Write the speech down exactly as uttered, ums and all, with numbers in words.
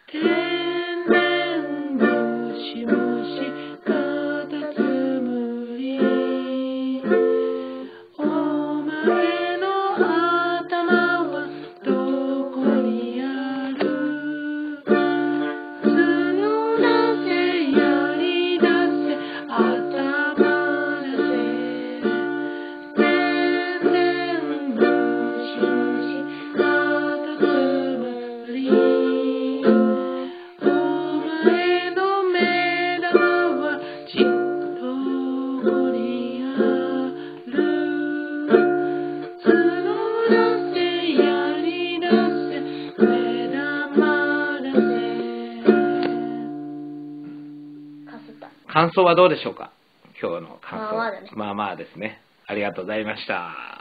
天然ムシムシカタツムリお前の頭はどこにある角出せ槍出せ頭出せ天然ムシムシカタツムリお前の目玉はじっとこにある角出せ槍出せ目玉出せ。かすった。 感想はどうでしょうか？今日の感想。 まあまあだね。 まあまあですね。ありがとうございました。